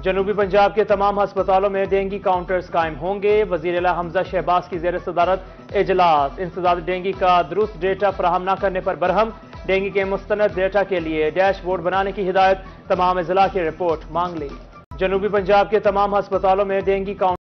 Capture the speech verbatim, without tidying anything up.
जनूबी पंजाब के तमाम अस्पतालों में डेंगी काउंटर्स कायम होंगे। वजीर आला हमजा शहबाज की जेर सदारत इजलास। इंसदाद डेंगी का दुरुस्त डेटा फराहम न करने पर बरहम। डेंगी के मुस्तनद डेटा के लिए डैशबोर्ड बनाने की हिदायत। तमाम अजला की रिपोर्ट मांग ली। जनूबी पंजाब के तमाम अस्पतालों में डेंगी काउंटर